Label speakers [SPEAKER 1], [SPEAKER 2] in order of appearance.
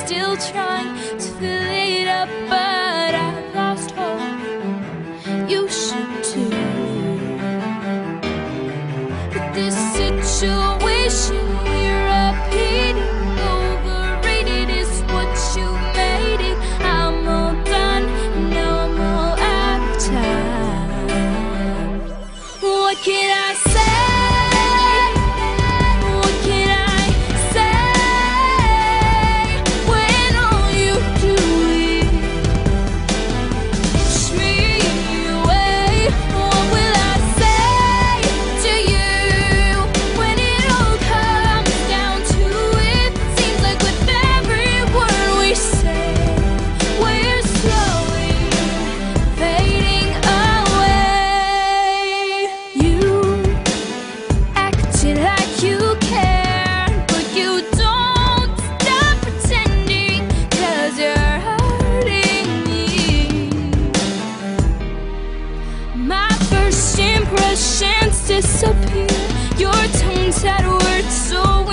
[SPEAKER 1] still trying to fill it up, but I've lost hope. You should too. But this situation we're repeating, overrated is what you made it. I'm all done, now I'm all out of time. What can I say? Impressions disappear. Your tongue-tied words so